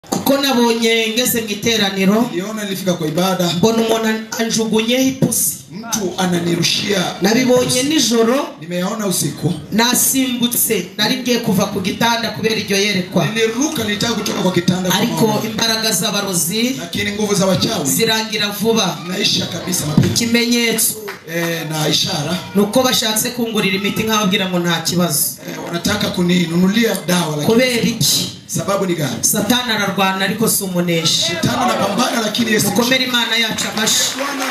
kuko nabonye ngeze mu iteraniro niliona nilifika kwa ibada mbona umuntu anjugunyeho ipusi mtu ananirushia nabibonye nijoro nimeona usiku nasimbutse nari ngiye kuva ku gitanda kubera iryo yerekwa niliruka nitaka kutoka kwa kitanda ariko imbaraga z'abarozi lakini nguvu za wachawi zirangira vuba naisha kabisa mapema kimenyetso na ishara nuko bashatse kungurira imiti nkababwira ngo nta kibazo wanataka kuninunulia dawa lakini kubera iki sababu ni gani Satani ararwana ariko si umuneshi Satani anapambana lakini Yesu mukomere Imana yacu amashi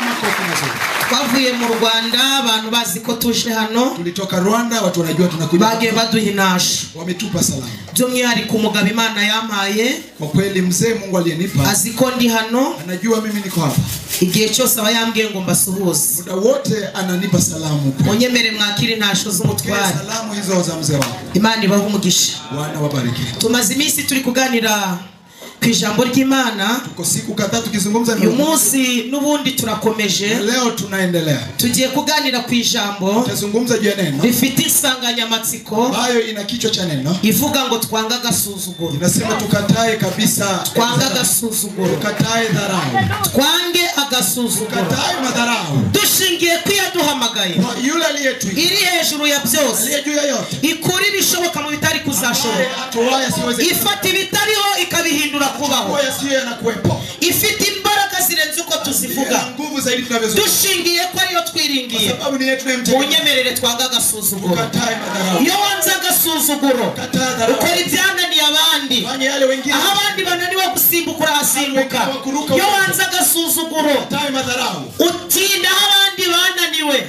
twavuye mu Rwanda abantu bazi ko tuje hano tulitoka Rwanda watu wanajua tunakuja bage baduhinasha wametupa salama by'umwihariko umugabo Imana yampaye kwa kweli mzee Mungu aliyenipa aziko ndi hano anajua mimi niko hapa igihe cyose aba yambwiye ngo mbasuhuze muda wote ananipa salamu munyemere mwakiri ntasho z'umutware salamu hizo za mzee wako Imana ibahe umugisha Bwana wabariki tumaze iminsi turi kuganira ku ijambo ry'Imana tuko siku kadhaa tukizungumza uyu munsi n'ubundi turakomeje leo tunaendelea tugiye kuganira ku ijambo tutazungumza juu ya neno rifite insanganyamatsiko ambayo ina kichwa cha neno ivuga ngo twanga gasuzuguro inasema tukatae kabisa twanga gasuzuguro tukatae dharau twange agasuzuguro tukatae madharau dushingiye kwiyaduhamagaye yule aliyetuita iri hejuru ya byose aliye juu ya yote ikuri bishoboka mu bitari kuzashoboka atowaye siweze ifata ibitariho ikabihindura kubaho ifite imbaraga zirenze uko tuzivuga dushingiye ko ariyo twiringiye munyemerere twanga agasuzuguro iyo wanze agasuzuguro ukora ibyananiye abandi aho abandi bananiwe gusimbuka urahasimbuka iyo wanze agasuzuguro utinda aho abandi bananiwe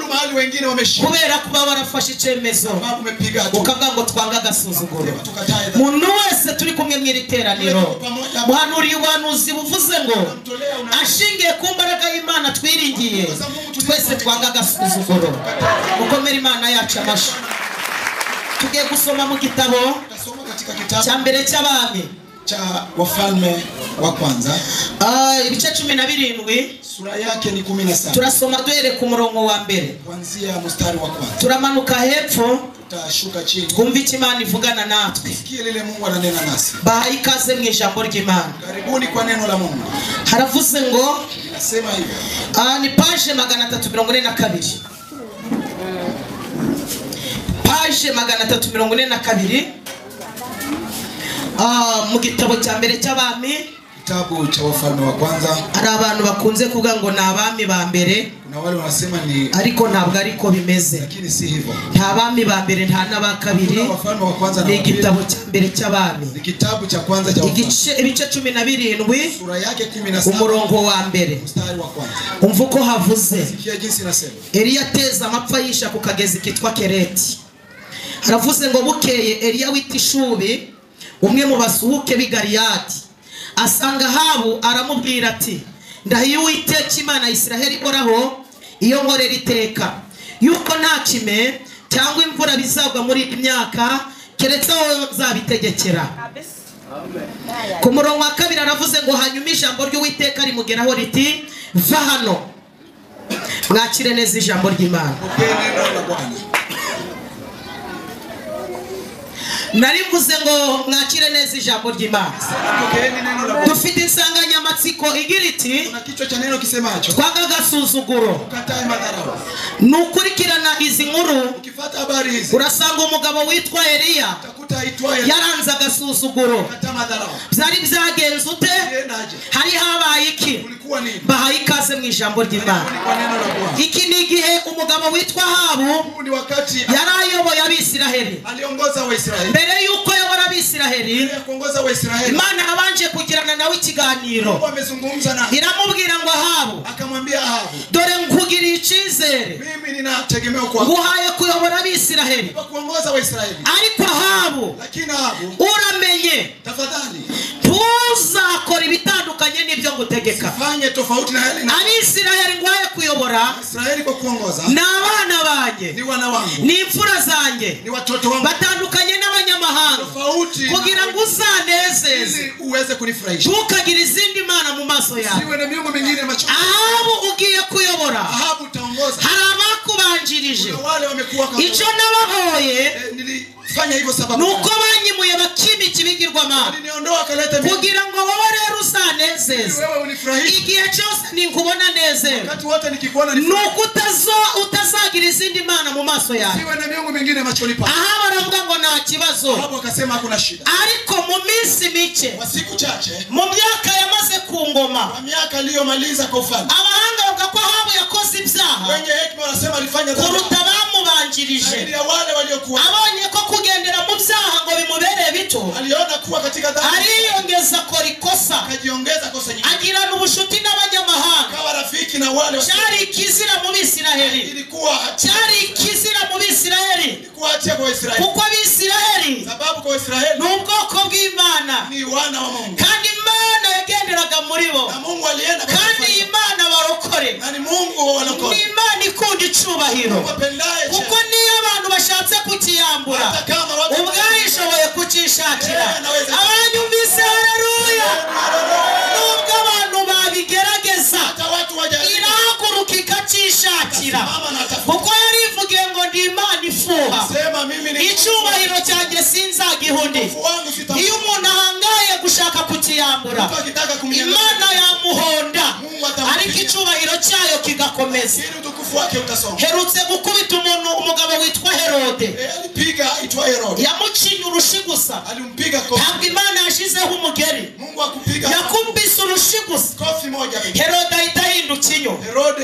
kubera kuba barafashe icyemezo ukavuga ngo twanga agasuzuguro umuntu wese turi kumwe mu iteraniro muhanuriye ubuhanuzi buvuze ngo ashingiye ku mbaraga y'Imana twiringiye twese twanga agasuzuguro mukomere Imana yacu amashi tugiye gusoma mu gitabo cya mbere cy'abami cha wafalme wa kwanza ibice 17 sura yake ni 17 turasoma duhere ku murongo wa mbere kuanzia mstari wa kwanza turamanuka hepfo tutashuka chini twumva icyo Imana ivugana natwe sikie lile Mungu ananena nasi bahaye ikaze mu ijambo ry'Imana karibuni kwa neno la Mungu haravuze ngo nasema hivyo ni page 342 page 342 mu gitabo cya mbere cy'abami kitabu cha wafalme wa kwanza ari abantu bakunze kuvuga ngo nabami ba mbere kuna wale wanasema ni ariko ntabwo ariko bimeze lakini si hivyo nta bami ba mbere nta naba kabiri wafalme wa kwanza ni igitabo cya mbere cy'abami ni kitabu cha kwanza cha ibice 17 sura yake 17 umurongo wa mbere mstari wa kwanza umva uko havuze sikia jinsi inasema Eliya ateza amapfa yisha ku kagezi kitwa Kereti haravuze ngo bukeye Eliya w'itishubi umwe mu basuhuke b'i Galiyadi asanga Ahabu aramubwira ati ndahiye Uwiteka Imana ya Isiraheli ikoraho iyo nkorera iteka yuko nta kime cyangwa imvura bizagwa muri imyaka keretse aho zabitegekera ku murongo wa kabiri aravuze ngo hanyuma ijambo ry'Uwiteka rimugeraho riti va hano mwakire neza ijambo ry'Imana narivuze ngo mwakire neza ijambo ry'Imana dufite insanganyamatsiko igira iti kuna kichwa cha neno kisemacho twanga agasuzuguro ukatae madharau nukurikirana izi nkuru ukifuata habari hizi urasanga umugabo witwa Eliya utakuta aitwaye yaranze agasuzuguro ukatae madharau byari byagenze ute hari habaye iki kulikuwa nini bahaye ikaze mu ijambo ry'Imana iki ni igihe umugabo witwa Ahabu ni wakati yarayoboye Abisiraheli aliongoza Waisraeli mbere yuko yabora Abisiraheli kuongoza Waisraeli Imana abanje kugirana nawe ikiganiro amezungumza naye iramubwira ngo Ahabu akamwambia Ahabu dore nkugiriye icyizere mimi ninategemea kwako nguhaye kuyobora Abisiraheli kuongoza Waisraeli ariko Ahabu lakini Ahabu uramenye tafadhali ntuzakora ibitandukanye n'ibyo ngutegeka fanye tofauti na yale Abisiraheli nguhaye kuyobora Israeli kwa kuongoza ni abana banjye ni wana wangu ni imfura zanjye ni watoto wangu batandukanye n'abanyamahanga tofauti kugira ngo uzanezeze uweze kunifurahisha ntukagire izindi mana mu maso yawe siwe na miungu mingine macho Ahabu ugiye kuyobora Ahabu utaongoza hari abakubanjirije wale wamekuwa icyo nabahoye Fanya hivyo sababu. Nuko banyimuye bakimi kibigirwamana. Aliniondoa akaleta mimi. Kugira ngo wowe rero usanezeze. Wewe unifurahishe. Igihe cyose ninkubona neze. Wakati wote nikikuona nuko utazagira izindi mana mu maso yawe. Siwe na miungu mingine machoni pako. Aha baravuga ngo nta kibazo. Hapo akasema hakuna shida. Ariko mu minsi mike. Kwa siku chache. Mu myaka yamaze ku ngoma. Kwa miaka aliyomaliza kwa ufalme. Abahanga bavuga ko Ahabu yakoze ibyaha. Wenye hekima wanasema alifanya dhambi. Kuruta bamubanjirije. Zaidi ya wale waliokuwa. Abonye ko kugendera mu byaha ngo bimubereye bito. Aliona kuwa katika dhambi. Ariyongeza kora ikosa. Akajiongeza kosa nyingine. Agirana ubushuti n'abanyamahanga. Akawa rafiki na wale cyari kizira mu Bisiraheli. Ilikuwa cyari kizira mu Bisiraheli. Ilikuwa hatia kwa Israeli. Kuko Bisiraheli sababu kwa Israeli ni ubwoko bw'Imana. Ni wana wa Mungu. Kandi Imana yagenderaga muri bo. Na Mungu alienda kwa kandi Imana barokore. Na ni Mungu wanakora. Ni Imana ikunda icubahiro. Kuko niyo abantu bashatse kukiyambura. Ubwayishoboye kukishakira. Abanyumvise haleluya. Nubwo abantu babigerageza. Irahaguruka ikacishakira. Kuko yarivugiye ngo ndi Imana ifuha. Icubahiro cyanjye sinzagihundi. Iyo umuntu ahangaye gushaka kukiyambura, Imana yamuhonda. Ariko icubahiro cyayo kigakomeza. Herutse gukubita umugabo witwa Herode. Yamucinya urushi gusa. Ntabwo Imana yashizeho umugeri. Yakubise urushi gusa. Herode ahita ahinduka inyo.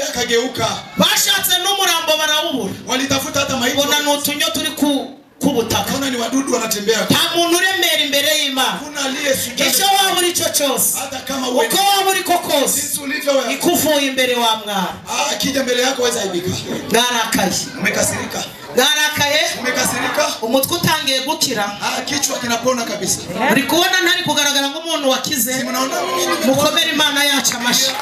Bashatse n'umurambo barawubura. Bona n'utunyo turi kubutaka. Ni wadudu wanatembea. Nta muntu uremera imbere y'Imana. Icyo waba uri cyo cyose, uko waba uri ko kose, ikuvuye imbere wa mwana. Akija mbele yako weza ibika. Narakaye. Umekasirika. Narakaye. Umekasirika. Umutwe utangiye gukira. Kichwa kinapona kabisa. Uri kubona ntari kugaragara nk'umuntu wakize. Mukomere Imana yacu amashi.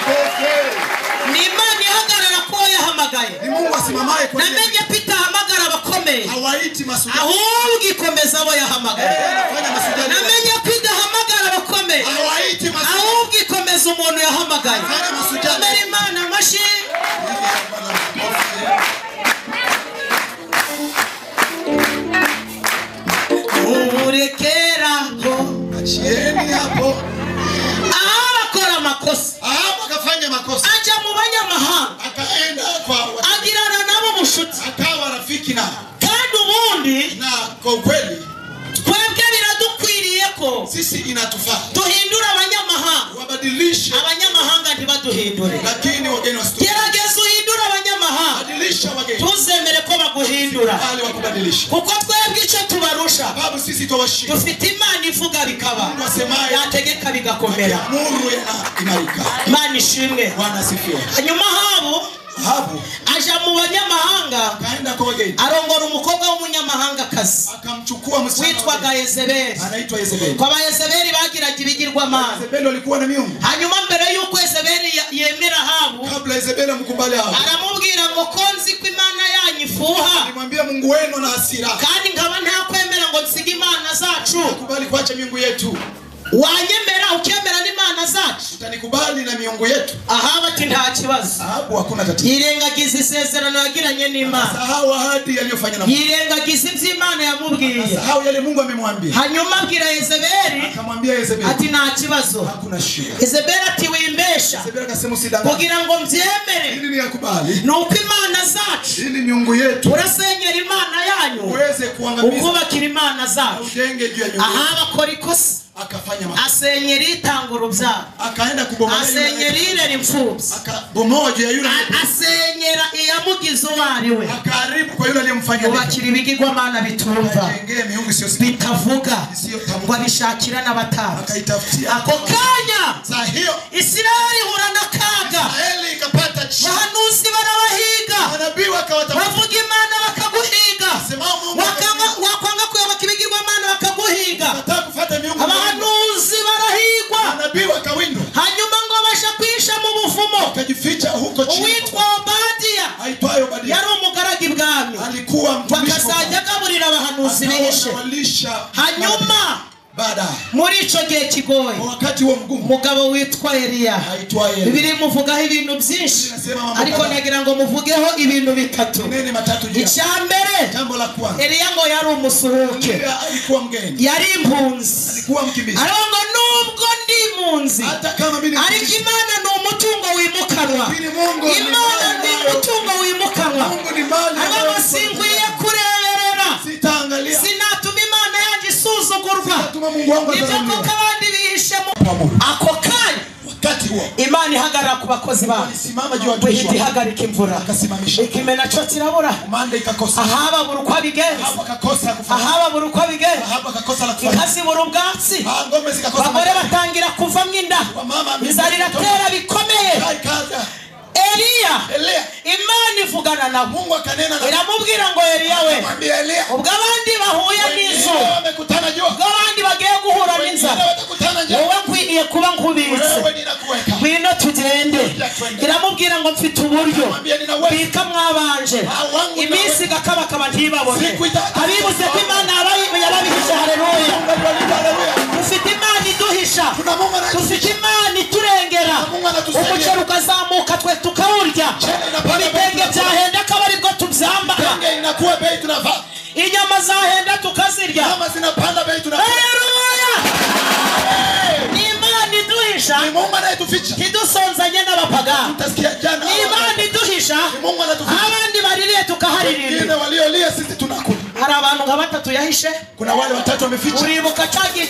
Ni Imana ihagarara ko yahamagaye. Ni Mungu asimamaye kwa. Namenye Peter ahamagara abakomeye. Hawaiti masuda. Ahubwo ikomeza abo yahamagaye. Namenye Peter ahamagara abakomeye. Hawaiti masuda. Ahubwo ikomeza umuntu yahamagaye. Mukomere Imana amashi. Urekeraho. Achieni hapo. Akora amakosa. Akafanya makosa. Aja mu banyamahanga. Akaenda kwa agirana nabo mushuti. Akawa rafiki nao. Kandi ubundi na kwa ukweli twebwe biradukwiriye ko sisi inatufaa tuhindura abanyamahanga. Wabadilishe abanyamahanga ntibaduhindure. Lakini wageni wasitu. Gerageza uhindura abanyamahanga. Badilisha wageni. Tuzemere ko baguhindura. Bali wakubadilisha. Kuko twebwe icyo tubarusha. Sababu sisi tubashika. Dufite Imana ivuga bikaba. Wasemaye yategeka bigakomera. Nuru inarika. Imana ishimwe. Bwana asifiwe. Hanyuma Ahabu aja mu banyamahanga. Kaenda kwa wageni. Arongora umukobwa w'umunyamahanga kazi. Akamchukua msichana witwaga Yezebeli. Anaitwa Yezebeli. Kwa Yezebeli bagiraga ibigirwamana. Yezebeli alikuwa na miungu. Hanyuma mbere yuko Yezebeli yemera Ahabu, kabla Yezebeli amkubali Ahabu, aramubwira ngo konzi ko Imana yanyifuha. Alimwambia Mungu wenu na hasira. Kandi nkaba nta kwemera ngo nsige Imana zacu. Kubali kuacha miungu yetu. Wanyemera ukemera n'Imana zacu. Utanikubali na miungu yetu. Ahabu ati nta kibazo. Ahabu hakuna tatizo. Yirengagiza isezerano yagiranye n'Imana. Sahau ahadi aliyofanya na Mungu. Yirengagiza iby'Imana yamubwiye. Sahau yale Mungu amemwambia. Hanyuma abwira Yezebeli, akamwambia Yezebeli ati nta kibazo. Hakuna shida. Yezebeli ati wimbesha. Yezebeli akasema usidanganye. Kugira ngo mbyemere. Ili niyakubali. Nuko Imana zacu. Ili miungu yetu. Urasenyera Imana yanyu. Uweze kuangamiza. Ukubakira Imana zacu. Ujenge juu ya miungu. Ahaba akora ikosa. Akafanya makosa. Asenyera itanga urubyaro. Akaenda kubomoa. Asenyera irera imfubyi. Akabomoa juu ya yule. Asenyera iyamugize uwariwe. Akaharibu kwa yule aliyemfanya. Ubakira ibigirwamana bitumva. Ajengee miungu sio bitavuga. Ngo abishakira n'abatari. Akaitafutia. Ako kanya. Saa hiyo Isirayeli ihura n'akaga. Israeli ikapata shida. Bahanuzi barabahiga. Manabii wakawatafuta. Bavuga Imana bakaguhiga. Wakwanga kuyoboka ibigirwamana bakaguhiga. Kufuata miungu. Abahanuzi barahigwa. Manabii wakawindwa. Hanyuma ngo basha kwisha mu buvumo. Akajificha huko chini. Uwitwa Obadiya. Aitwaye Obadiya. Yari umugaragu ibwami. Alikuwa mtumishi. Bakazajya agaburira abahanuzi bihishe. Hanyuma baada muri ico gihe kigoye wakati huo mgumu umugabo witwa Eliya Bibiri muvugaho ibintu byinshi ariko nagira ngo muvugeho ibintu bitatu icyambere Eliya ngo yari umusuhuke yari impunzi ariko nubwo ndi impunzi ariko Imana ni umutungo wimukanwa Imana ni umutungo wimukanwa ariko sinkwiye kureberera sinatuma Imana yanjye isuzugurwa ibyo kuko abandi bihishe ako kanya Imana ihagarara ku bakozi bayo wihita ihagarika imvura ikimena cyo kirabura ahaba buri uko abigenza ahaba buri uko abigenza ikazibura ubwatsi abagore batangira kuvamo inda inzara iratera bikomeye Eliya Imana ivugana nabo iramubwira ngo Eliya we ubwo abandi bahuye n'izuba ubwo abandi bagiye guhura n'inzara wowe kwiriye kuba nkubitse ngwino tugende iramubwira ngo mfite uburyo bika mwabanje iminsi igakabakaba ntibabone abibuze ko Imana yababihishe haleluya dufite Imana iduhisha dufite Imana iturengera umuceri ukazamuka twe tukawurya ibitenge byahenda akaba aribwo tubyambara inyama zahenda tukazirya haleluya Imana iduhisha ntidusonzanye n'abapagani Imana iduhisha abandi baririye tukaharirimbira hari abantu nka batatu yahishe uribuka cyagiye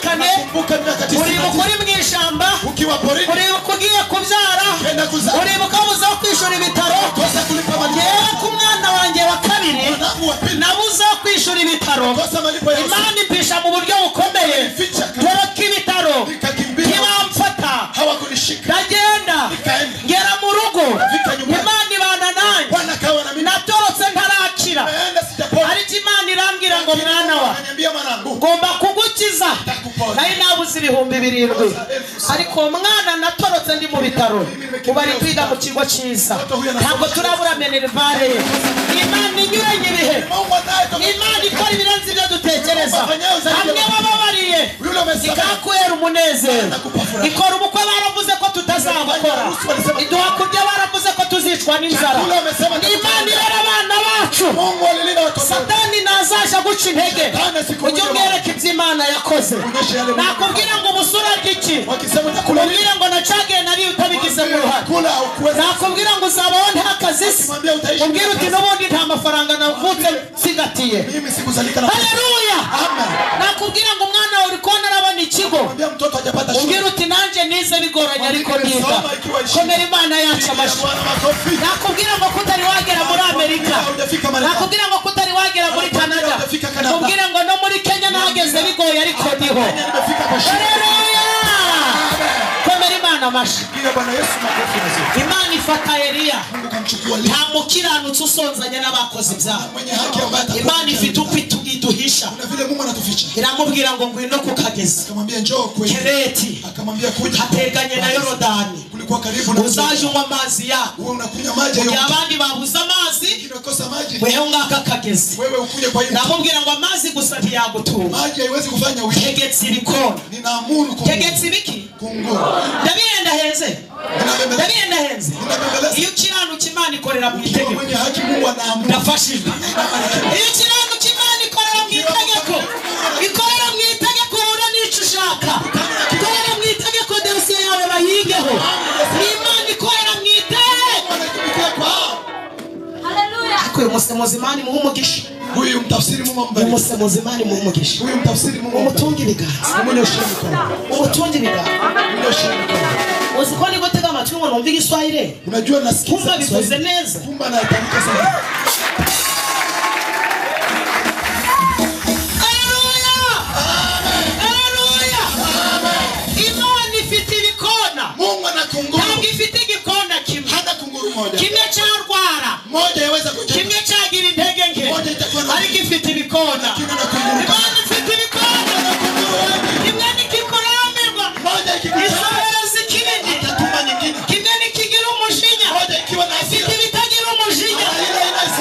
94 uribuka uri mu ishyamba uribuka ugiye kubyara uribuka buza kwishura ibitaro yewe ku mwana wanjye wa kabiri nabuza kwishura ibitaro Imana impisha mu buryo bukomeye dore ko ibitaro ntibamfata ndagenda ngera mu rugo Imana ibana nanjye natorotse ntarakira ariko Imana irambwira ngo mwana wa ngomba kugukiza nayo nabuze 7,000 ariko mwana natorotse ndi mu bitaro ubu ari kwiga mu kigo cyiza ntabwo turabura minervare Imana inyuranye ibihe Imana ikora ibirenze ibyo dutekereza hamwe bababariye ikakwera umunezero ikora ubukwe baravuze ko tutazabukora iduha kurya baravuze ko tuzicwa n'inzara Imana irera abana bacu Satani nazaje guca intege ujye umwereka ibyo Imana yakoze nakubwira ngo ubusura ry'iki nakubwira ngo nacagiye nari utabigize mu ruhare nakubwira ngo uzabaho nta kazi ubwira uti n'ubundi nta mafaranga navutse nsigatiye haleluya nakubwira ngo umwana wawe uri kubona arabona ikigo ubwira uti nanjye nize bigoranye ariko niga komera Imana yacu amashyi nakubwira ngo kutari wagera muri Amerika nakubwira ngo kutari wagera muri Canada nakubwira ngo no muri Kenya nahageze bigoye ariko niho haleluya komera Imana amashyi Imana ifata Eliya nta mukiranutsi usonzanya n'abakozi ibyaha Imana ifite uko iduhisha iramubwira ngo ngwino ku kagezi Kereti hateganye na Yorodani uzaje unywa amazi yako abandi babuze amazi wewe ngaka kagezi namubwira ngo amazi gusa ntiyagutunga tegetse ibikona tegetse ibiki ndabiyenda henze iyo ukiranuka Imana ikorera mu itegeko ndafashijwe iyo ukiranuka Imana ikorera mu itegeko ikorera mu itegeko ura n'icyo ushaka ikorera mu itegeko dosiye yawe bayigeho Imana ikorera mu itegeko uyu musemuzimani muhe umugisha huyu mtafsiri mumambariki umusemuzimani muhe umugisha huyu mtafsiri mumambariki umutungi biganza umutungi biganza uziko ni gutega amatwi ngo numve igiswahili unajua nasikia kumba bivuze neza kumba natamka sana Imana ifite ibikona Mungu anakunguru ntabwo ifite igikona kimwe hata kunguru moja kimwe cyarwara moja yaweza kujenga kimwe cyagira intege nke ariko ifite ibikona Imana ifite ibikona kimwe nikikoramirwa isohora zikibindi kimwe nikigira umujinya ifite ibitagira umujinya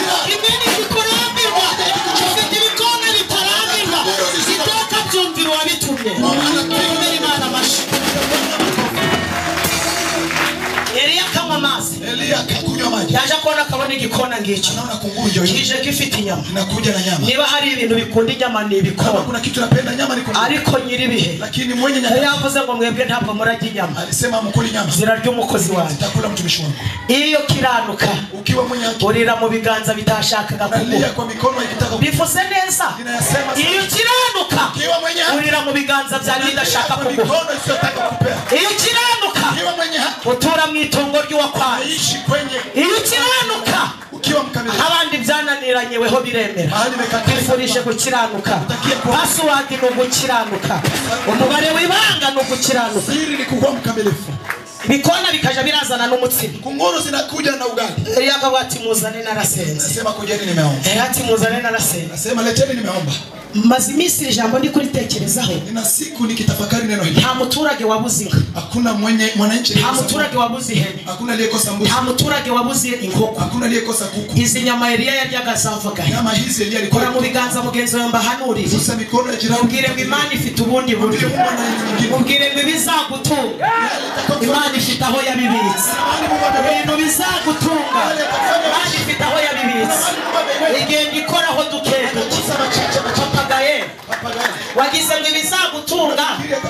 yaje akona akabona igikona ngicyo anaona kunguru ndio kije gifite inyama inakuja na nyama. niba hari ibintu bikunda inyama ni ibikona Kuna kitu napenda nyama ni kunguru. ariko nyiribihe Lakini mwenye nyama yavuze ngo mwebwe ntabwo murajya inyama alisema mkuli nyama zirarya umukozi wanjye takula mtumishi wangu. iyo kiranuka Ukiwa mwenye haki urira mu biganza bitashakaga unalia kwa mikono ikitaka bivuze neza inayasema iyo kiranuka ukiwa mwenye haki urira mu biganza bya bidashaka kuguha mikono isiyotaka kupea. iyo kiranuka Ukiwa mwenye haki utura mu itongo ry'uwakwaye aishi kwenye. iyo kiranuka Ukiwa mkamilifu abandi byananiranyeweho biremera mahali mekatili twifurije gukiranuka password ni ugukiranuka umubare w'ibanga ni ugukiranuka siri ni kuwa mkamilifu. bikona bikaja birazana n'umutsima Kunguru zinakuja na ugali. yakavuga ati muzane narasenze Nasema kujeni nimeomba. ati muzane narasenze Nasema leteni nimeomba. maze iminsi iri jambo ndi kuritekerezaho Nina siku nikitafakari neno hili. nta muturage wabuze inka Hakuna mwananchi nta muturage wabuze ihene hakuna aliyekosa mbuzi. nta muturage wabuze inkoko Hakuna aliyekosa kuku. izi nyama Eliya yaryaga zavuga Nyama hizi Eliya alikuwa kora mu biganza mugenzi wawe mbahanurire gusa mikono ya jirani. mubwire ngo Imana ifite ubundi buryo mubwire ngo ibizagutunga Imana ifite aho yabibitse ibintu bizagutunga Imana ifite aho yabibitse igenda ikoraho dukeduke papagaye wagize ngo ibizagutunga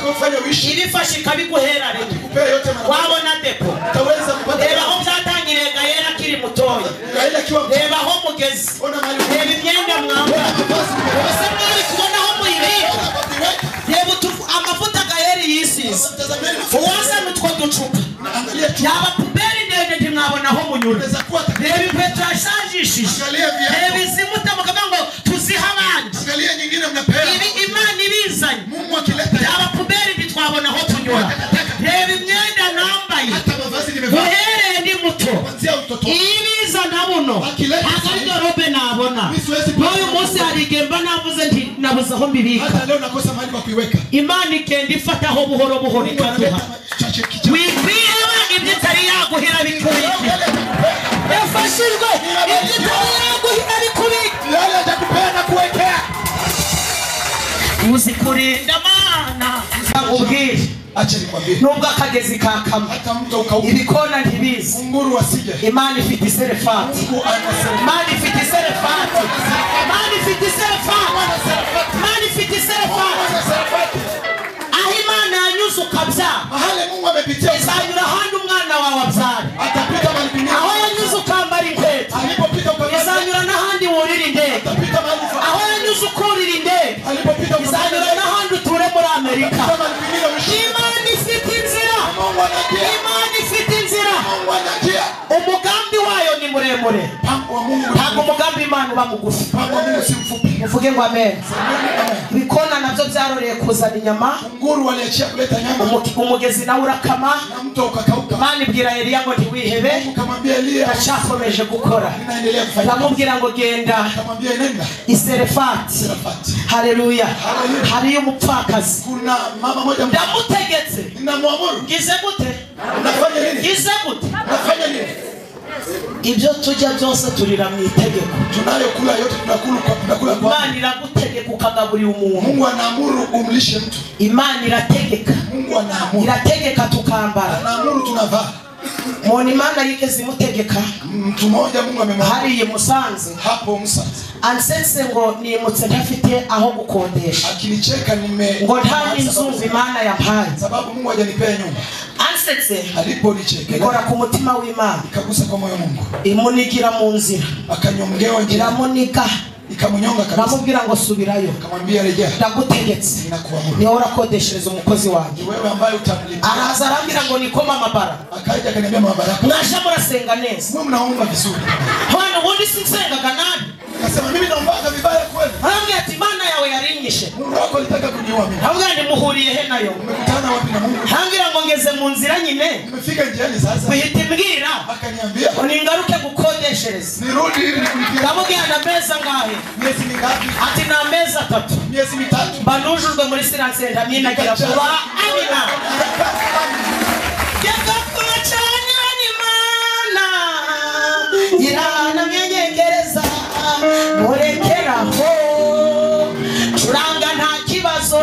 ibifashe ikabiguhera rero wabona depo reba aho byatangiriye Gahera akiri mutoya reba aho mugeze reba imyenda mwambara ese mwari kubona aho muyibika reba amavuta Gahera yisize uwazana utwo ducupa yaba puberi ndende ntimwabona aho munyura reba inkweto yashajishije reba izimuta mukavuga ngo tuzihe abandi ibi Imana ibizanye yaba puberi ntitwabona aho tunyura reba imyenda nambaye uhereye ndi muto ibiza nabuno ntabwo ari dorobe nabona n'uyu munsi hari igihe mba navuze nti nabuze aho mbibika Imana igenda ifataho buhoro buhoro ikaduha wikwiheba ibyo itari yaguhera bikubike yafashijwe ibyo itari yaguhera bikubike uzi kurinda Mana ubwire nubwo akagezi kakama ibikona ntibizi Imana ifite iserefati Imana ifite iserefati Imana ifite iserefati Imana ifite iserefati aho Imana yanyuze ukabyara izanyura ahandi umwana wawe abyara aho yanyuze ukambara inkweto izanyura n'ahandi wurira indege aho yanyuze ukurira indege izanyura n'ahandi uture muri Amerika Imana ifite inzira Imana ifite inzira umugambi wayo ni muremure ntabwo umugambi Imana uba mugufi uvuge ngo amen bikona nabyo byaroreye kuzana inyama umugezi nawe urakama Imana ibwira Eliya ngo ntiwihebe ndacyakomeje gukora ndamubwira ngo genda iserefati haleluya hariyo umupfakazi ndamutegetse ngize gute ngize gute ibyo tujya byose turira mu itegeko tunayokula yote tunakula kwa Imana iragutegeka ukagaburira umuntu Mungu anaamuru umlishe mtu Imana irategeka Mungu anaamuru irategeka tukambara anaamuru tunavaa Mwana Imana yigeze imutegeka mtu mmoja Mungu amemwambia hariye Musanze hapo Musanze ansense ngo nimutse ntafite aho gukodesha akinicheka ngo nta n'inzu Imana yampaye sababu Mungu hajanipea nyumba ansetse aliponicheka ikora ku mutima w'Imana ikagusa kwa moyo Mungu imunigira mu nzira akanyongewa njira iramunika ikamunyonga kabisa namubwira ngo subirayo akamwambia rejea ndagutegetse ninakuamuru niho urakodeshereza umukozi wanjye wewe ambaye utamlipa araza arambira ngo nikoma amabara akaja akaniambia mabaraka mwaje murasenga neza mwe mnaomba vizuri hano ubundi sinsengaga nani akasema mimi naombaga vibaya kweli arambwira ati Imana yawe yarinyishe Mungu wako alitaka kuniua mimi arambwira ni muhuriye he nayo umekutana wapi na Mungu arambwira ngo ngeze mu nzira nyine nimefika njiani sasa uhita imbwira akaniambia ngo ningaruke gukodeshereza nirudi ili nikulipie ndamubwira na meza ngahe miezi mingapi ati na meza 3 miezi mitatu banujujwe muri siransenda minagira vuba amina yakakura cyane Imana irana myenyegereza murekeraho curanga nta kibazo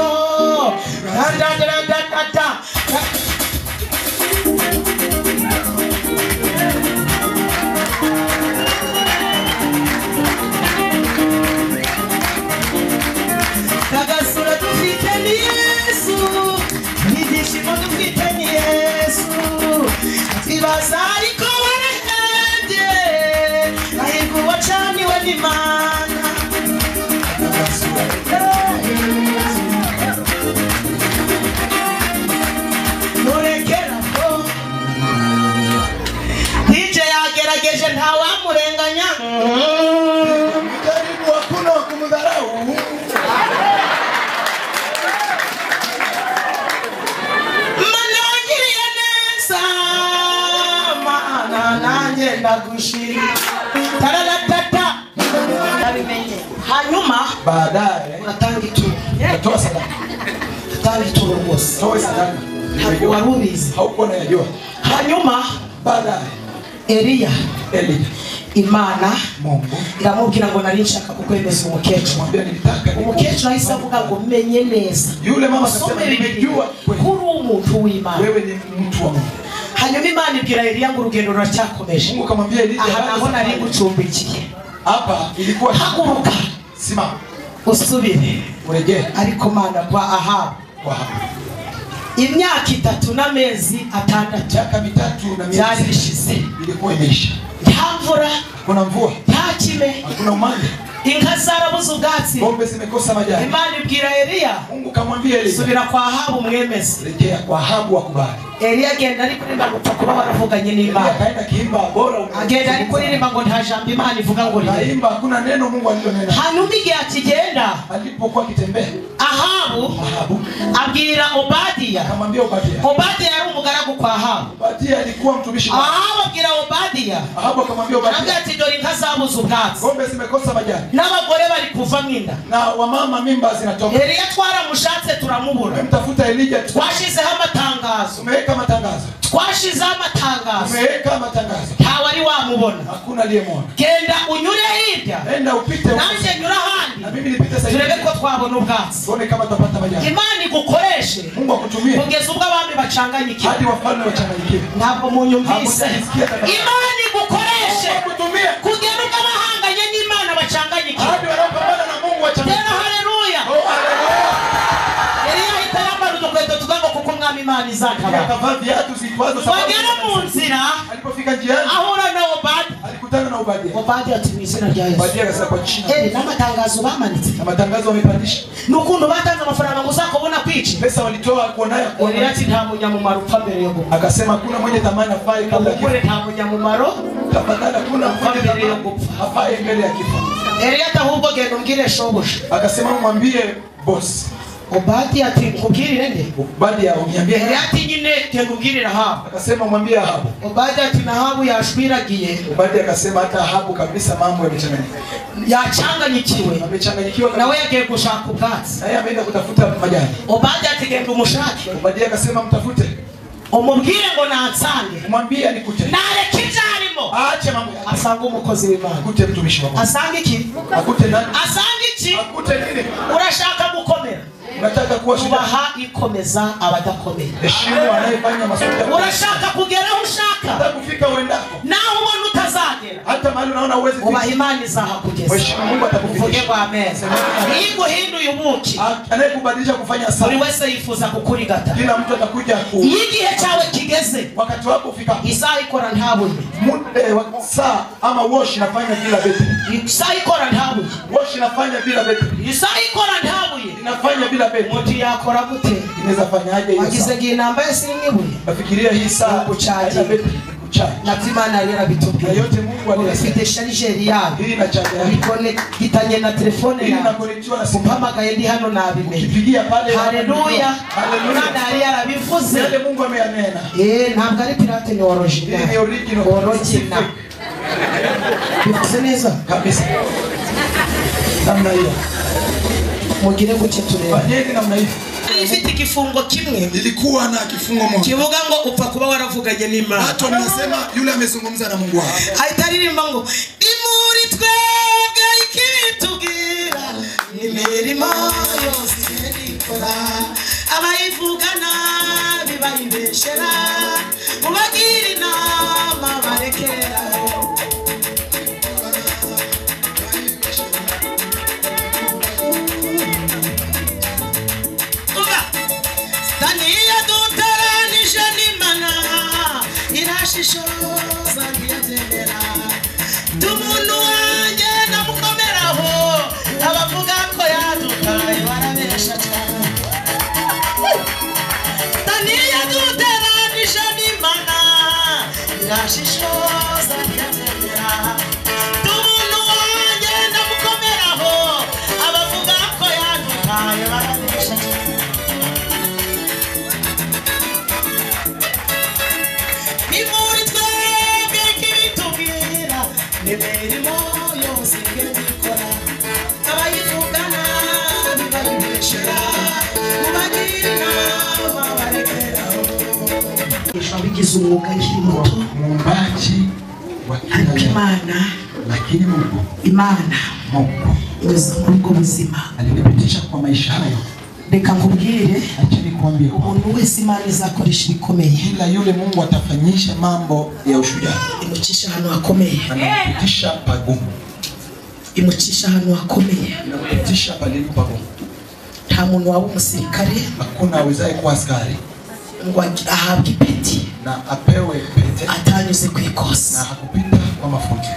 zariko warahebye ahirwa uwacaniwe n'Imana nurekeraho DJ yagerageje ntawamurenganya Mjaribu hakuna wa kumdharau. manangiriye neza mana nanjye ndagushira tararatata ndabimenye hanyuma Baadaye unatanga ituro utatoa sadaka. utanga ituro rwose Toa sadaka. ntabwo wari ubizi Haukuwa unayajua. hanyuma Baadaye Eliya Eli Imana Mungu iramubwira ngo nari nshaka kukwemeza umukecuru mwambia nilitaka umukecuru ahise avuga ngo menye neza yule mama usome akasema Bibiliya nimejua kweli kuri umuntu w'Imana wewe ni mtu wa Mungu. hanyuma Imana ibwira Eliya ngo urugendo ruracyakomeje Mungu akamwambia Elia aha naho nari gucumbikiye hapa ilikuwa haguruka simama usubire urejee ariko Mana kwa Ahabu kwa hapa. imyaka 3 n'amezi 6 Miaka 3 na byari miezi bishize ilikuwa imeisha. nta mvura Hakuna mvua, nta kime hakuna umande, inka zarabuze ubwatsi ng'ombe zimekosa majani. Imana ibwira Eliya Mungu kamwambia Elia, subira kwa Ahabu mwemeze rejea kwa Ahabu akubali. Eliya agenda ari kuririmba ngo kuba baravuganye Elia n'Imana akaenda kiimba bora agenda ari kuririmba ngo nta jambo Imana ivuga ngo rihe naimba, hakuna neno Mungu alilonena. hanyuma igihe akigenda Alipokuwa akitembea Ahabu Ahabu abwira Obadiya akamwambia Obadia. Obadiya yari umugaragu kwa Ahabu Obadia alikuwa mtumishi wa Ahabu abwira Obadiya Ahabu akamwambia aravuga Obadia, ati dore inka zabuze ubwatsi ng'ombe zimekosa majani n'abagore bari kuvamo inda na wamama mimba zinatoka. Eliya twaramushatse turamubura Tumemtafuta Elija, twashizeho amatangazo tumeweka matangazo, twashizeho amatangazo tumeweka matangazo, ntawari wamubona hakuna aliyemwona. genda unyure hirya Nenda upite huko, nanjye nyura ahandi na mimi nipite sasa turebe hivi, ko twabona ubwatsi tuone kama tutapata majani. Imana igukoreshe Mungu akutumie kugeza ubwo abami bacanganyikiwe hadi wafalme wachanganyikiwe. ntabwo munyumvise Hamujasikia tafadhali. Imana igukoreshe Mungu akutumie kugeza ubwo abahanganye n'Imana bacanganyikiwe hadi wanaopambana na Mungu wachanganyikiwe. tena haleluya Oh, haleluya. Eliya ahita yambara udukweto tuvuga ngo kuko umwami Imana izakaba Akavaa viatu zitwazo sababu. bagera mu nzira Alipofika njiani ahura na Obadiya alikutana na Obadia. Obadiya ati mu izina rya Yesu Obadia akasema kwa jina. n'amatangazo bamanitse Na matangazo wamepandisha. n'ukuntu batanze amafaranga ngo uzakubona kwica Pesa walitoa kuonaya Eliya kuona. ati nta munyamumaro upfa mbere yo gupfa Akasema kuna mwenye thamani afai kabla ya kifo. umugore nta munyamumaro Tafadhali kuna mwenye thamani afai mbele ya kifo. Eliya ati ahubwo genda umbwire shobuja Akasema mwambie boss. Obadiya ati nkubwirire nde Obadia uniambie. Eliya ati nyine genda umbwirire Ahabu Akasema mwambie Ahabu. Obadiya ati na Ahabu yashwiragiye Obadia akasema hata Ahabu kabisa mambo yamechanganyika. yachanganyikiwe Amechanganyikiwa kabisa. nawe yagiye gushaka ubwatsi Na yeye ameenda kutafuta majani. Obadiya ati genda umushake Obadia akasema mtafute. umubwire ngo nansange Mwambie anikute. nareke ibyarimo Aache mambo yake. asanga umukozi w'Imana Akute mtumishi wa Mungu. asanga iki Akute nani? asanga iki Akute nini? urashaka gukomera Unataka kuwa shida. ubaha ikomeza abadakomeye Heshimu anayefanya masomo. urashaka kugera aho ushaka Unataka kufika uendako. naho ubona utazagera Hata mahali unaona uwezi ubaha kufika. Imana izahakugeza Heshimu Mungu uvuge atakufikisha. ngo amen iyo iguhinduye ubuki Anayekubadilisha kufanya buri sawa. wese yifuza kukurigata Kila mtu atakuja ku iyo igihe cyawe kigeze wakati wako ufika. isaha ikora ntabuye Muda wa saa ama wash inafanya bila betri. isaha ikora ntabuye Wash inafanya bila betri. isaha ikora ntabuye Inafanya bila betri. umuntu yakora gute Inaweza fanyaje hiyo wagize saa? ngo iyi namba yose irimo ibuye Nafikiria hii saa Kuchaji. haina betri, kuchaji. nabyo Imana yari Na yarabitubwiye yote Mungu aliyosema. ufite sharijeri yayo Hii ina chaji yake. ikonekitanye na telefone Hii yawe inakonektiwa na simu. umpamagaye ndi hano nabimenye Ukipigia pale haleluya Haleluya. Imana yari yarabivuze Yale Mungu ameyanena. ntabwo ari pirate ni Hii ni original original. origina bivuze neza Kabisa. Namna hiyo. mugire guke tureba Fanyeni namna hiyo. ifite igifungo kimwe Nilikuwa na kifungo moja. kivuga ngo upfa kuba waravuganye n'Imana Watu wanasema yule amezungumza na Mungu wake. ahita aririmba ngo imuri twebwe ikitubwira imirimo yose ikora abayivuga nabi bayibeshera mubagira inama barekeraho Taniya duteranije n'Imana irashishoza irashishoza iratemera umuntu wanjye ndamukomeraho abavuga ko yadutaye barabesha ni muri twebwe kibitubwira n'imirimo yose ikora abayivugana ntibayibeshera mubagira inama barekeraho bigize umwuga y'imoto muumbaji wa ariko Imana lakini Mungu iweza muri ubwo buzima alinipitisha kwa maisha hayo. Reka nkubwire Acha nikwambie umuntu wese Imana izakoresha ibikomeye, kila yule Mungu atafanyisha mambo ya ushujaa, imucisha ahantu hakomeye, anapitisha pagumu, imucisha ahantu hakomeye, anapitisha palipo pagumu. Nta muntu waba umusirikare Hakuna awezaye kuwa askari ngo ahabwe ipeti na apewe pete atanyuze ku ikosa, na hakupita kwa mafuta.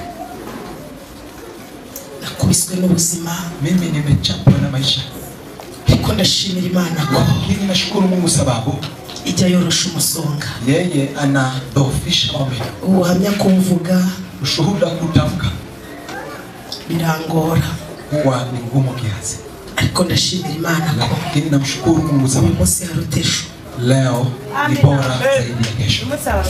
nakubiswe n'ubuzima, Mimi nimechapwa na maisha, ariko ndashimira Imana ko lakini nashukuru Mungu sababu ijya yorosha umusonga. yeye anadhoofisha maumivu. Ubuhamya kuvuga Ushuhuda kutamka birangora, huwa ni ngumu kiasi, ariko ndashimira Imana ko lakini namshukuru Mungu uyu sababu munsi harutesho. leo ni bora zaidi ya kesho.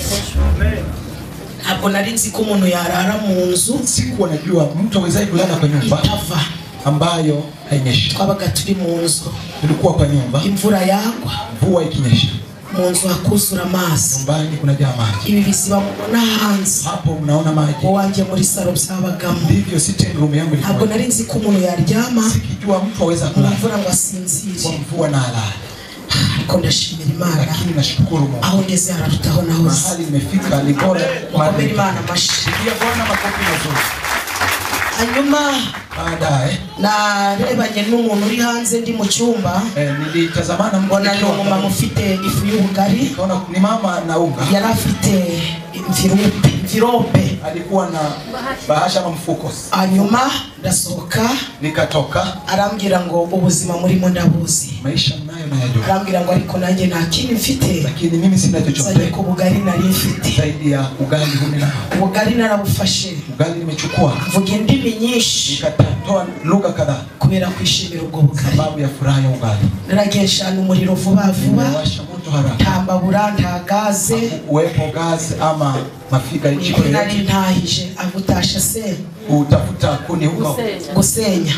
Ntabwo nari nzi ko umuntu yarara mu nzu Sikuwa najua mtu awezaye kulala kwa nyumba itava, ambayo hainyeshi. twabaga turi mu nzu, Tulikuwa kwa nyumba, imvura yagwa mvua ikinyesha, mu nzu hakuzura amazi, nyumbani kunajaa maji. ibi biziba mubona hanze, Hapo mnaona maji, wanjye muri salo byabagamo. ndivyo sitting room yangu Ntabwo ilikuwa. nari nzi ko umuntu yaryama Sikijua mtu aweza mu kulala mvura ngo kwa asinzire, mvua na alale, ariko ndashimira Imana lakini nashukuru Mungu aho ngeze hararutaho nahoze. mahali nimefika ni bora. Mukomere Imana amashyi. Pia Bwana makofi mazuri. Hanyuma Baadaye narebanye n'umuntu uri hanze ndi mu cyumba, nilitazamana mbona ni umumama ufite ifu y'ubugari, nikaona ni mama na unga, yari afite mvirope, alikuwa na bahasha ama mfuko. hanyuma ndasohoka, Nikatoka, arambwira ngo ubuzima murimo ndabuzi, maisha mnayo nayajua, arambwira ngo ariko nanjye nta kintu mfite, lakini mimi sina zaje chochote ku bugari nari mfite. zaidi ya ugali huni nao. Ubugari narabufashe, Ugali nimechukua, mvuga indimi nyinshi nikatoa lugha kadhaa kubera kwishimira ubwo bugari. sababu ya furaha ya ugali. Naragenshana umuriro vuba vuba, Nimewasha moto haraka, nta mbabura nta gaze, uwepo gazi ama mafiga niko nari ntahije agutasha se utafuta kuni huko gusenya.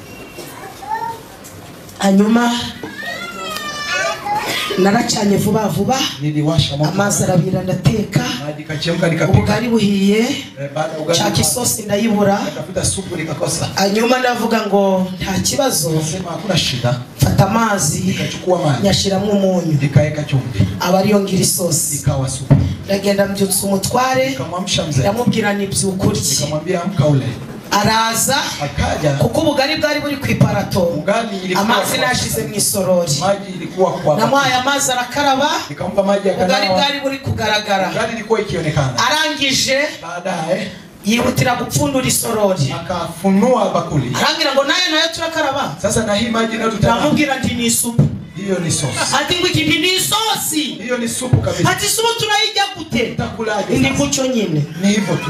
Hanyuma naracanye vuba vuba, niliwasha moto, amazi arabira ndateka, maji kachemka, nikapika. ubugari buhiye, Baada ya ugali nshaka isosi ndayibura. nikafuta supu nikakosa. Hanyuma ndavuga ngo nta kibazo, Nasema hakuna shida, fata amazi nikachukua maji nyashiramo umunyu, nikaeka chumvi, aba ariyo ngira isosi. ikawa supu. Ndagenda mbyutsa umutware, Nikamwamsha mzee, ndamubwira ni by'ukuri. nikamwambia amka ule. Araza Akaja, kuko ubugari bwari buri ku iparato, ugali ilikuwa amazi nashize mu isorori, maji ilikuwa kwa namuhaye amazi arakaraba, nikampa maji ubugari akanawa, bwari buri kugaragara. ugali ilikuwa ikionekana. Arangije Baadaye yihutira gupfundura isorori, akafunua bakuli. arambwira ngo nayo turakaraba. Sasa na hii maji nayo tutana, Ndamubwira nti ni isupu. hiyo ni sosi, Ati ngo iki ni isosi. hiyo ni supu kabisa. Ati isupu turayijya gute? Utakulaje Ni sasa? kucyo nyine. Ni hivyo tu.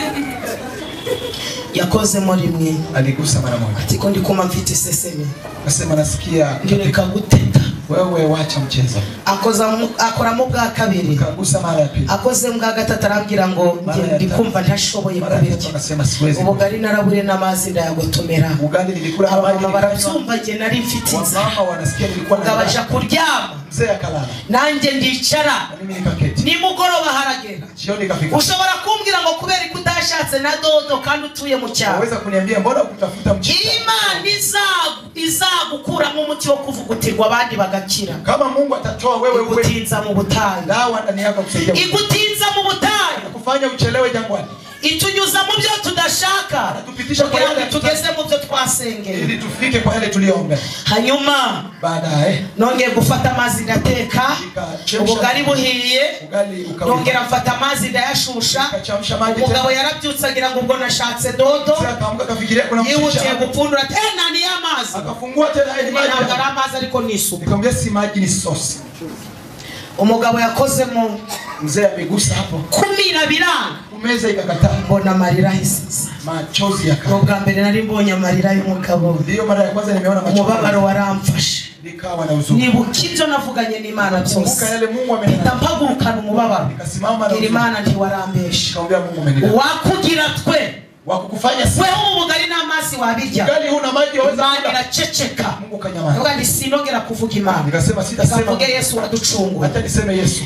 Yakozemo rimwe, Aligusa mara moja, ati ko ndi kuma mfite iseseme, akasema nasikia ndireka guteta. wewe wacha mchezo. Akoramo bwa kabiri, Kagusa mara ya pili, akoze mbwa gatatu, arambwira ngo njye ndikumva ntashoboye mara ya tatu kubirya. akasema siwezi. Ubugari narabure n'amazi ndayagotomera. Ugali nilikula na maji Abamama nikanywa. barabyumva, njye nari mfite inzara, Wamama wanasikia nilikuwa na ngabaja kuryama, mzee akalala, nanjye ndicara. na mimi nikaketi. Nimugoroba haragera, Jioni ikafika, ushobora kumbwira ngo kubera ko utashatse na dodo kandi utuye mu cyaro, waweza kuniambia mbona kutafuta mchicha? Imana izagukuramo umuti wo kuvugutirwa abandi bagakira. Kama Mungu atatoa wewe uwe Igutinza mu butayu, dawa ndani yako kusaidia igutinza mu butayu, kufanya uchelewe jangwani, itunyuza mu byo tudashaka, Anatupitisha kwa kugira ngo yale tugeze mu byo twasengeye. ili tufike kwa yale tuliyoomba. Hanyuma Baadaye nongeye gufata amazi ndateka, ubugari buhiye, ugali ukawika, nongera mfata amazi ndayashusha. ukachemsha maji Umugabo tena. yarabyutse agira ngo ubwo nashatse dodo, Sasa akaamka kafikiria kuna yihutiye mchicha, gupfundura tena ni amazi. akafungua tena ile maji. Ntabwo ari amazi ariko ni isupu. Nikamwambia si maji, ni sosi. Umugabo yakozemo Mzee amegusa hapo. Kumira biranga. Kumeza ikakataa. Mbona amarira hisisi. Machozi yakaka. Ubwa mbere nari mbonye amarira y'umugabo. Ndio mara ya kwanza nimeona machozi. Umubabaro waramfashe. Nikawa na huzuni. Nibukivyo navuganye n'Imana byose. Kumbuka yale Mungu amenena. Mpagurukana umubabaro. Nikasimama na Imana ntiwarambesha. Kaambia Mungu amenena. Wakugira twe. Wakukufanya wewe ubugari n'amazi wabirya. Ugali huna maji waweza kula. Imana iraceceka. Mungu kanyamaza. Ngoga ndisinongera kuvuga Imana. Nikasema sitasema. Kavuge Yesu waducungura. Hata niseme Yesu.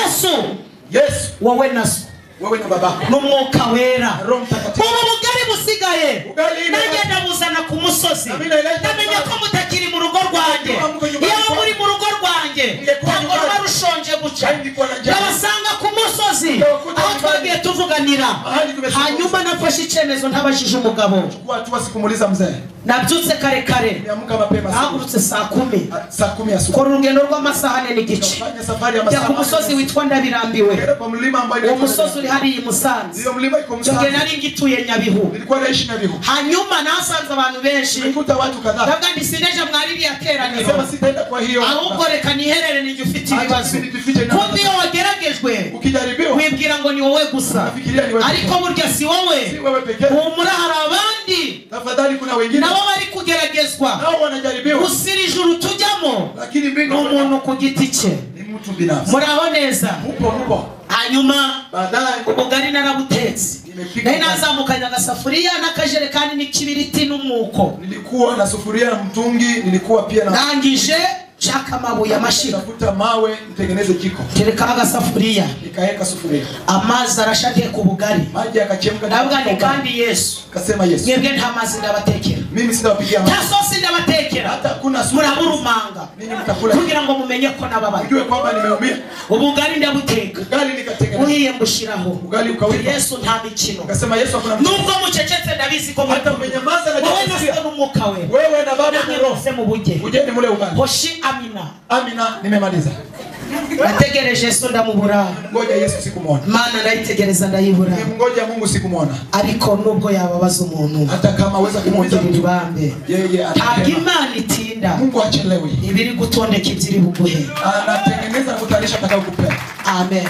Yesu. Wowe naso. Wewe na babako. N'umwuka wera. Roho Mtakatifu. Ubu bugari busigaye. Nagenda buzana ku musozi. Namenye ko mutakiri mu rugo rwanjye. Iyo muri mu rugo rwanjye. Ntabwo barushonje guca. Nabasanga ku musozi. Aho twagiye tuvuganira. Hanyuma nafashe icyemezo ntabashije umugabo. Watu wasikumuliza mzee. Nabyutse kare kare. Niamka mapema sana. Hagurutse saa 10. Saa 10 asubuhi. Kora urugendo rw'amasaha 4 n'igice. Fanya safari ya masaha. Ku musozi witwa Ndabirambiwe. Kwa mlima ambao uwo musozi uri hari Musanze. Iyo mlima iko Musanze. Nge nari ngituye Nyabihu. Nilikuwa naishi Nyabihu. Hanyuma nasanze abantu benshi. Nikuta watu kadhaa. Ndavuga ndi sineje mwariri yateraniro. Nasema sitaenda kwa hiyo. Ahubwo reka niherere ninjye ufite ibibazo. Kumbe iyo wageragejwe. Ukijaribiwa. Wibwira ngo ni wowe gusa. Ariko burya si wowe. Si wewe pekee. Umura hari abandi. Tafadhali kuna wengine. Nabo bari kugeragezwa. Nao wanajaribiwa. Usiri ijuru tujyamo. Lakini mbingu umuntu ku giti cye. Ni mtu binafsi. Muraho neza. Mupo. Hanyuma baadaye ubugari narabutetse. Nari nazamukanya agasafuriya n'akajerekani n'ikibiriti n'umuko. Nilikuwa na sufuria na mtungi, nilikuwa pia na nangije chaka mabuye amashika. Tafuta mawe nitengeneze jiko. Tereka agasafuriya. Nikaeka sufuria. Amazi arashagiye ku bugari. Maji yakachemka. Ndavuga ni kandi Yesu. Kasema Yesu. Mwebwe nta mazi ndabatekera. Mimi sitawapigia maji. Tasosi ndabatekera. Hata kuna sufuria. Muraburumanga. Ninyi mtakula. Kugira ngo mumenye ko nababaye. Ujue kwamba nimeumia. Ubugari ndabuteka. Ugali nikatengeneza. Uhiye mbushiraho. Ugali ukaweka. Yesu nta mikino. Kasema Yesu hakuna mikino. Nubwo mucecetse ndabizi ko hata mmenyamaza na Yesu n'umuka we. Wewe na baba na roho. Sema buje. Ujeni mule ugali. Hoshi amina. Amina nimemaliza. Nategereje Yesu ndamubura. Ngoja Yesu sikumwona. Maana ndayitegereza ndayibura. Ngoja Mungu sikumwona. Ariko nubwo yababaza umuntu. Hata kama aweza kumuuliza ibambe. Yeye Imana itinda. Mungu achelewi. Ibiri gutondeka ibyiri buguhe. Anatengeneza kutarisha atakayokupea. Amen.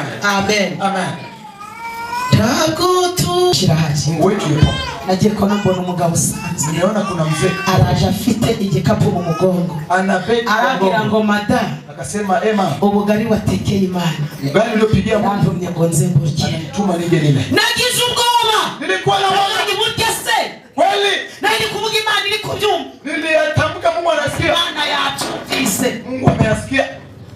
Amen. Amen. Tagutu kirahaje. Mungu wetu yupo. Nagiye ko mbona umugabo usanze. Nimeona kuna mzee araje afite igikapu mu mugongo. Aragira ngo mada. Akasema Emma, ubugari watekeye Imana. Ugali uliopigia Mungu ntumye ngo nze mburye. Tuma nije nile. Nagize ubwoba. Nilikuwa na woga burya se. Kweli. Nari kuvuga Imana iri kubyumva. Nilitamka Mungu anasikia. Imana yatuvise. Mungu ameyasikia.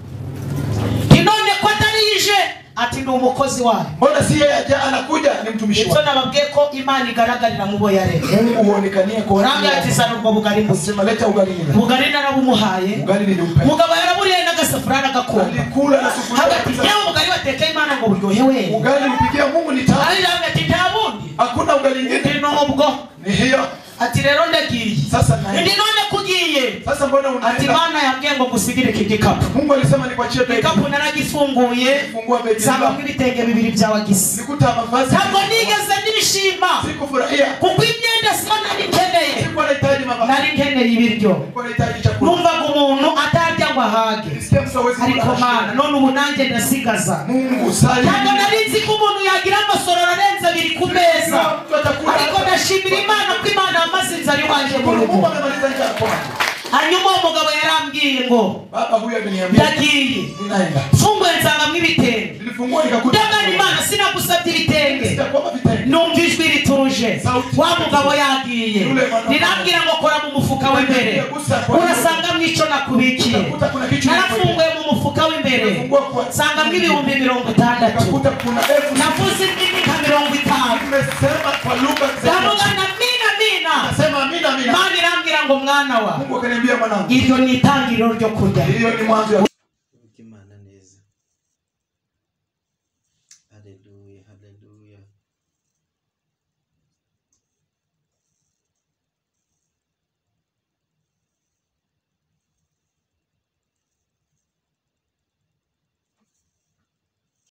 Inone kwa tarije ati ndi umukozi wayo. Mbona si yeye aje anakuja ni mtumishi wake. Icyo nababwiye ko Imana igaragarira mu bo yare. Mungu huonekanie kwa watu. Nanga ati sana ubwo bugari mbusema leta ugali ni. Bugari narabumuhaye. Ugali nilimpa. Mugabo yaraburiye n'agasafuriya n'agakombe. Alikula na sufuria. Hagati yao bugari watekeye Imana ngo buryohe we. Ugali upigia Mungu ni tamu. Ari hagati tabundi. Hakuna ugali mwingine. Ni ubwo. Ni hiyo. Ati rero ndagiye. Sasa naye. Ndi none kugiye. Sasa mbona unaenda? Ati Imana yambwiye ngo gusigire kigikapu. Mungu alisema nikwachie begi. Kikapu naragifunguye. Fungua begi. Sanga mwibitenge bibiri byawagisi. Nikuta mavazi. Ntabwo nigeze nibishima. Sikufurahia. Kuko imyenda sibona nikeneye. Sikuwa nahitaji mavazi. Nari nkeneye ibiryo. Sikuwa nahitaji chakula. Numvaga umuntu atarya ngo ahage. Ariko Mana none ubu nanjye ndasigaza. Mungu sali. Ntabwo nari nzi ko umuntu yagira amasororo arenze abiri ku meza. Ariko ndashimira Imana ko Imana yamaze inzara iwanje mu rugo. Hanyuma umugabo yarambwiye ngo baba huyu ameniambia ndagiye. Ninaenda. Funguye nsanga mw'ibitenge. Nilifungua nikakuta. Ndagana Imana sinagusabye ibitenge. Sitakuwa vitenge. Numva ijwi rituje. Wa mugabo yagiye. Nirambwira ngo kora mu mufuka w'imbere. Urasanga mwico nakubikiye. Narafunguye mu mufuka w'imbere. Sanga mw'ibihumbi 60. Navuze indimi nka 50. Nimesema kwa lugha za Nasema amina. Mana irambwira ngo mwana wa. Mungu akaniambia mwanangu. Iryo ni itangiriro ryo kurya. Hiyo ni mwanzo ya Imana neza. Haleluya, haleluya.